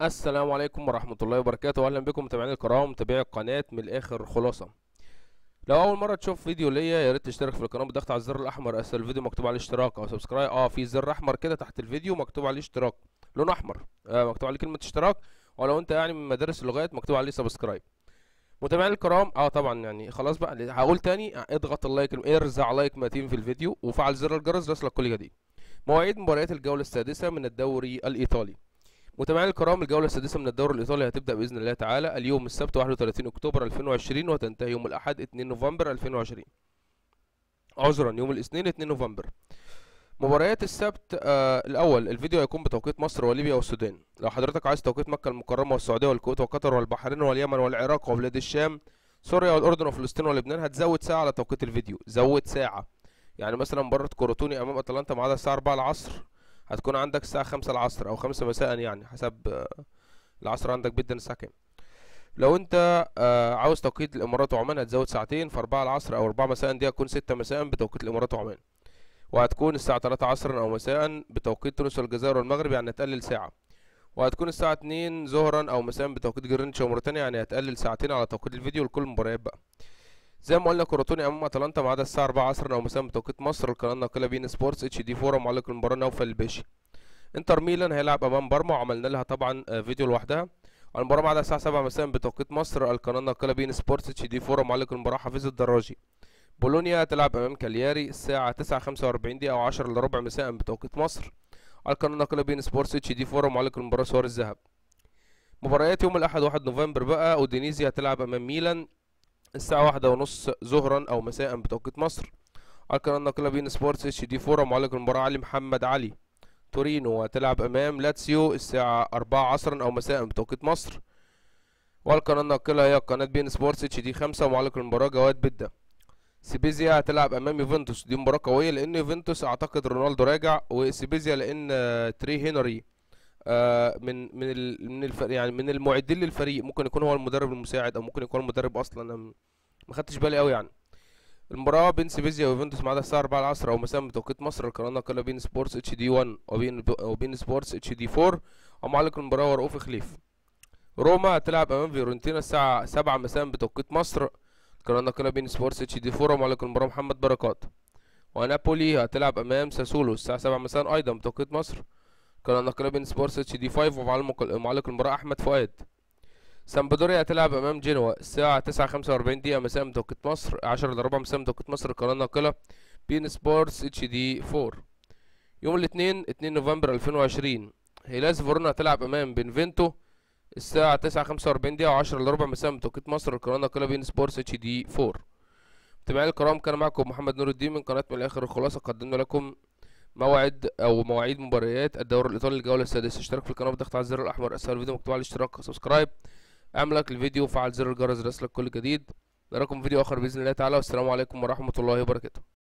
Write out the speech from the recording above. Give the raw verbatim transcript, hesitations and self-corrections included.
السلام عليكم ورحمة الله وبركاته. أهلا بكم متابعينا الكرام، متابعي القناة من الآخر خلاصة. لو أول مرة تشوف فيديو ليا يا ريت تشترك في القناة بالضغط على الزر الأحمر أسفل الفيديو مكتوب عليه اشتراك أو سبسكرايب. أه في زر أحمر كده تحت الفيديو مكتوب عليه اشتراك، لون أحمر، آه مكتوب عليه كلمة اشتراك. ولو أنت يعني من مدارس اللغات مكتوب عليه سبسكرايب. متابعينا الكرام، اه طبعا يعني خلاص بقى هقول تاني، اضغط اللايك، ارزع لايك متين في الفيديو وفعل زر الجرس ليصلك كل جديد. مواعيد مباريات الجولة السادسة من الدوري الإيطالي. متابعينا الكرام، الجولة السادسة من الدوري الإيطالي هتبدأ بإذن الله تعالى اليوم السبت واحد وثلاثين أكتوبر ألفين وعشرين وتنتهي يوم الأحد اثنين نوفمبر ألفين وعشرين. عذرا يوم الاثنين اثنين نوفمبر. مباريات السبت، آه الأول الفيديو هيكون بتوقيت مصر وليبيا والسودان. لو حضرتك عايز توقيت مكة المكرمة والسعودية والكويت وقطر والبحرين واليمن والعراق وبلاد الشام سوريا والأردن وفلسطين ولبنان هتزود ساعة على توقيت الفيديو، زود ساعة. يعني مثلا مباراة كوروتوني أمام أتلانتا ميعادها الساعة أربعة العصر هتكون عندك الساعة خمسة العصر أو خمسة مساء، يعني حسب العصر عندك بيدن الساعة كام. لو انت آه عاوز توقيت الامارات وعمان هتزود ساعتين، في أربعة العصر او أربعة مساء دي هتكون ستة مساء بتوقيت الامارات وعمان، وهتكون الساعة تلاتة عصرا او مساء بتوقيت تونس والجزائر والمغرب، يعني هتقلل ساعة. وهتكون الساعة اتنين ظهرا او مساء بتوقيت جرينتش وموريتانيا، يعني هتقلل ساعتين على توقيت الفيديو لكل المباريات بقى. زي ما قلنا كورتوني امام اتلانتا ميعادها الساعة أربعة عصرا او مساء بتوقيت مصر. القناة الناقلة بين سبورتس اتش دي فور، ومعلق المباراة نوفل الباشي. انتر ميلان هيلعب امام بارما، وعملنا لها طبعا فيديو لوحدها. المباراة بعد الساعة سبعة مساء بتوقيت مصر. القناة الناقلة بين سبورتس اتش دي فور، ومعلق المباراة حفيظ الدراجي. بولونيا تلعب امام كالياري الساعة تسعة خمسة وأربعين دقيقة او عشرة الا ربع مساء بتوقيت مصر. القناة الناقلة بين سبورتس اتش دي فور، ومعلق المباراة سوار الذهب. مباريات يوم الاحد واحد نوفمبر بقى، اودينيزي هتلعب امام ميلان الساعة واحدة ونص ظهرا او مساء بتوقيت مصر. القناة الناقلة بين سبورتس اتش دي فور، ومعلق المباراة علي محمد علي. تورينو هتلعب امام لاتسيو الساعة أربعة عصرا او مساء بتوقيت مصر. والقناة الناقلة هي قناة بين سبورتس اتش دي خمسة، ومعلق المباراة جواد بدة. سيبيزيا هتلعب امام يوفنتوس، دي مباراة قوية لان يوفنتوس اعتقد رونالدو راجع، وسيبيزيا لان تري هنري من من من الفريق، يعني من المعدين للفريق، ممكن يكون هو المدرب المساعد او ممكن يكون المدرب اصلا، انا ما خدتش بالي قوي يعني. المباراة بين سيبيزيا ويوفنتوس ميعادها الساعة أربعة العصر او مساء بتوقيت مصر. القناة الناقلة بين سبورتس اتش دي واحد وبين وبين سبورتس اتش دي فور، ومعلق المباراة هو رؤوف خليف. روما هتلعب امام فيورنتينا الساعة سبعة مساء بتوقيت مصر. القناة الناقلة بين سبورتس اتش دي فور، ومعلق المباراة محمد بركات. ونابولي هتلعب امام ساسولو الساعة سبعة مساء ايضا بتوقيت مصر. القناة الناقلة بين سبورتس اتش دي خمسة، ومعلق المباراة احمد فؤاد. سامبدوريا هتلعب امام جنوا الساعة تسعة خمسة وأربعين دقيقة مساء بتوقيت مصر، عشرة الا ربع مساء بتوقيت مصر. القناة الناقلة بين سبورتس اتش دي فور. يوم الاثنين اثنين نوفمبر ألفين وعشرين هيلاس فيرونا هتلعب امام بنفينتو الساعة تسعة خمسة وأربعين دقيقة وعشرة الا ربع مساء بتوقيت مصر. القناة الناقلة بين سبورتس اتش دي فور. متابعينا الكرام، كان معكم محمد نور الدين من قناة من الآخر الخلاصة. قدمنا لكم موعد أو مواعيد مباريات الدوري الإيطالي الجولة السادسة. اشترك في القناة بالضغط على الزر الأحمر أسفل الفيديو مكتوب على الاشتراك، سبسكرايب، اعمل لايك للفيديو وفعل زر الجرس ليصلك كل جديد. نراكم فيديو آخر بإذن الله تعالى، والسلام عليكم ورحمة الله وبركاته.